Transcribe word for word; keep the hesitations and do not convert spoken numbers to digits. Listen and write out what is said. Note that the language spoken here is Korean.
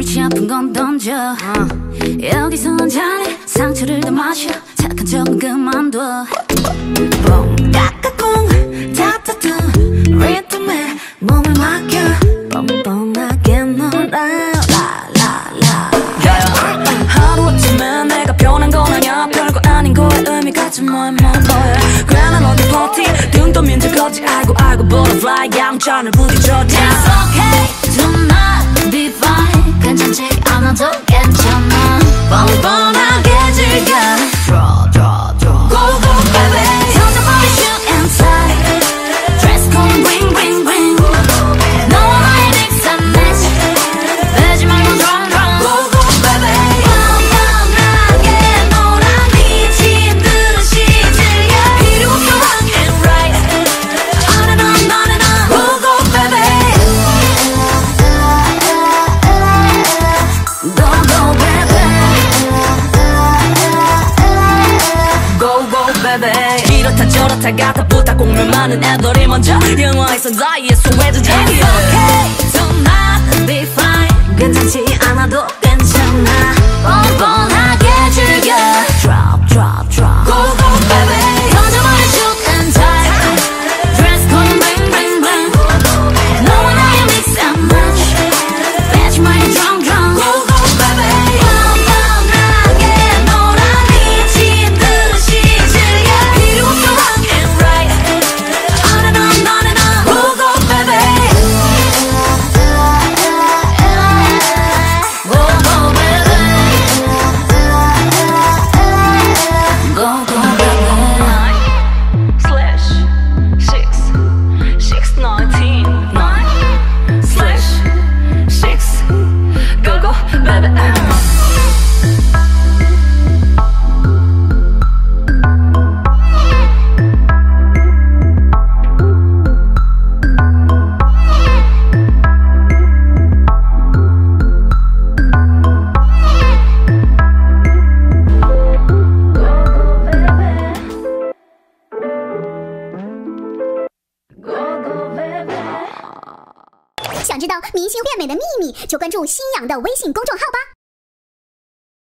골치 아픈 건 던져 uh. 여기선 잘해 상처를 더 마셔 착한 척은 그만둬 뽕 까까꿍 타타투 리듬에 몸을 맡겨 뻔뻔하게 놀아 라라라 하루아침에 내가 변한 건 아냐 별거 아닌 거에 의미가 좀 뭐야 뭐야 괜한 어디 파티 등 떠민 적 없지 알고 알고 butterfly 양천을 부딪혀 It's okay do not be fine 괜찮지 않아도 괜찮아 뻔뻔하게 즐겨 Draw draw draw Go go baby 터져버린 shoot and tie Dress code bring bring bring 너와 나의 mix and match 빼지 말고 drum drum Go go baby 뻔뻔하게 놀아 미친 듯이 즐겨 필요 없어 rock and right On and on on and on Go go baby Go go baby Go go baby 이렇다 저렇다 갖다 붙다 공면 많은 애들이 먼저 영화에서 나의 소외주제 It's okay do not be fine 괜찮지 않아도 괜찮아 뻔뻔하게 즐겨 Drop drop drop Go go baby 던져버린 shoot and tie Dress code bling bling bling 너와 나의 mix and match 빼지 말고 drum drum Go go baby 뻔뻔하게 놀아 미친 듯이 즐겨 필요 없어 rock and right On and on on and on Go go baby Go go baby Go go baby Slash six six nineteen nine Slash six Go go baby Go go baby 想知道明星变美的秘密，就关注新阳的微信公众号吧。